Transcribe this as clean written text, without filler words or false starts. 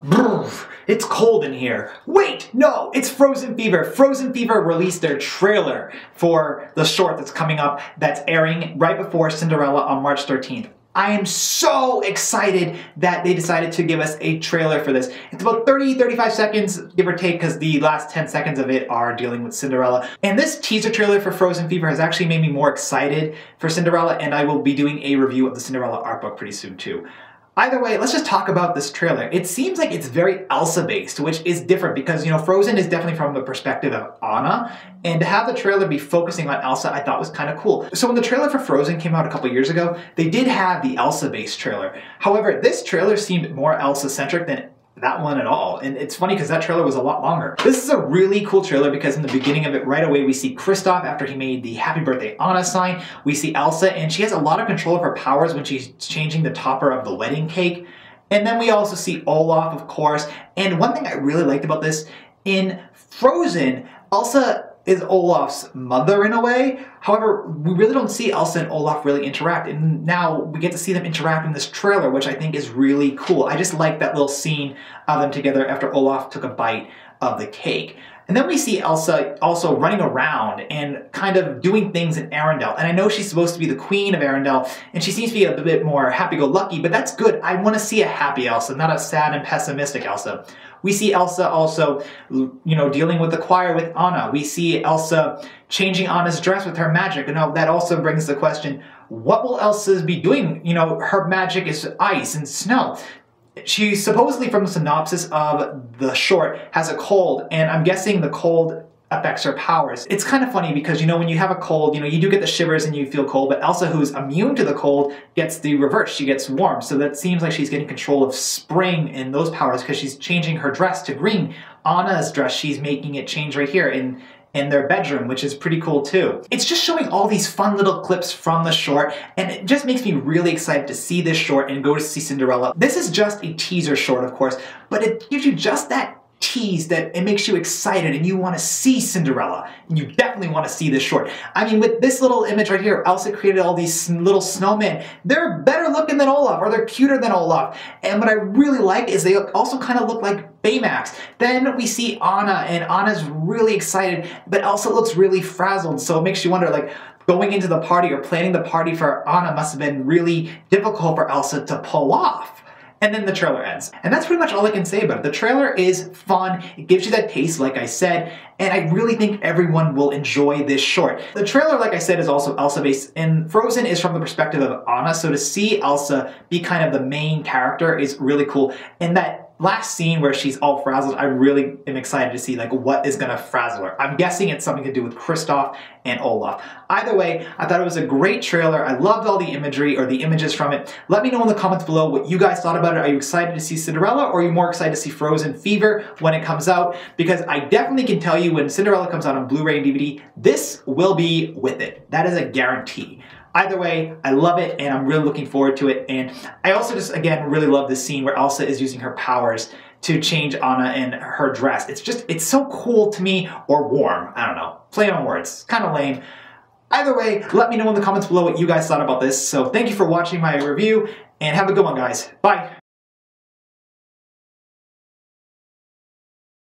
Brrr, it's cold in here. Wait, no, it's Frozen Fever. Frozen Fever released their trailer for the short that's coming up that's airing right before Cinderella on March 13th. I am so excited that they decided to give us a trailer for this. It's about 30-35 seconds, give or take, because the last 10 seconds of it are dealing with Cinderella. And this teaser trailer for Frozen Fever has actually made me more excited for Cinderella, and I will be doing a review of the Cinderella art book pretty soon too. Either way, let's just talk about this trailer. It seems like it's very Elsa-based, which is different because, you know, Frozen is definitely from the perspective of Anna, and to have the trailer be focusing on Elsa, I thought was kind of cool. So when the trailer for Frozen came out a couple years ago, they did have the Elsa-based trailer. However, this trailer seemed more Elsa-centric than that one at all. And it's funny because that trailer was a lot longer. This is a really cool trailer because in the beginning of it, right away, we see Kristoff after he made the Happy Birthday Anna sign. We see Elsa, and she has a lot of control of her powers when she's changing the topper of the wedding cake. And then we also see Olaf, of course. And one thing I really liked about this, in Frozen, Elsa is Olaf's mother in a way. However, we really don't see Elsa and Olaf really interact, and now we get to see them interact in this trailer, which I think is really cool. I just like that little scene of them together after Olaf took a bite of the cake. And then we see Elsa also running around and kind of doing things in Arendelle. And I know she's supposed to be the queen of Arendelle, and she seems to be a bit more happy-go-lucky, but that's good. I want to see a happy Elsa, not a sad and pessimistic Elsa. We see Elsa also, you know, dealing with the choir with Anna. We see Elsa changing Anna's dress with her magic. And that also brings the question, what will Elsa be doing? You know, her magic is ice and snow. She supposedly, from the synopsis of the short, has a cold, and I'm guessing the cold affects her powers. It's kind of funny because, you know, when you have a cold, you know, you do get the shivers and you feel cold, but Elsa, who's immune to the cold, gets the reverse. She gets warm. So that seems like she's getting control of spring and those powers because she's changing her dress to green. Anna's dress, she's making it change right here in their bedroom, which is pretty cool too. It's just showing all these fun little clips from the short, and it just makes me really excited to see this short and go to see Cinderella. This is just a teaser short, of course, but it gives you just that tease that it makes you excited and you want to see Cinderella, and you definitely want to see this short. I mean, with this little image right here, Elsa created all these little snowmen. They're better looking than Olaf, or they're cuter than Olaf. And what I really like is they also kind of look like Baymax. Then we see Anna, and Anna's really excited, but Elsa looks really frazzled, so it makes you wonder, like, going into the party or planning the party for Anna must have been really difficult for Elsa to pull off. And then the trailer ends. And that's pretty much all I can say about it. The trailer is fun, it gives you that taste, like I said, and I really think everyone will enjoy this short. The trailer, like I said, is also Elsa-based, and Frozen is from the perspective of Anna, so to see Elsa be kind of the main character is really cool. And that last scene where she's all frazzled, I really am excited to see, like, what is gonna frazzle her. I'm guessing it's something to do with Kristoff and Olaf. Either way, I thought it was a great trailer. I loved all the imagery, or the images from it. Let me know in the comments below what you guys thought about it. Are you excited to see Cinderella, or are you more excited to see Frozen Fever when it comes out? Because I definitely can tell you when Cinderella comes out on Blu-ray and DVD, this will be with it. That is a guarantee. Either way, I love it, and I'm really looking forward to it. And I also just, again, really love this scene where Elsa is using her powers to change Anna and her dress. It's so cool to me, or warm, I don't know. Play on words, kind of lame. Either way, let me know in the comments below what you guys thought about this. So thank you for watching my review, and have a good one, guys. Bye.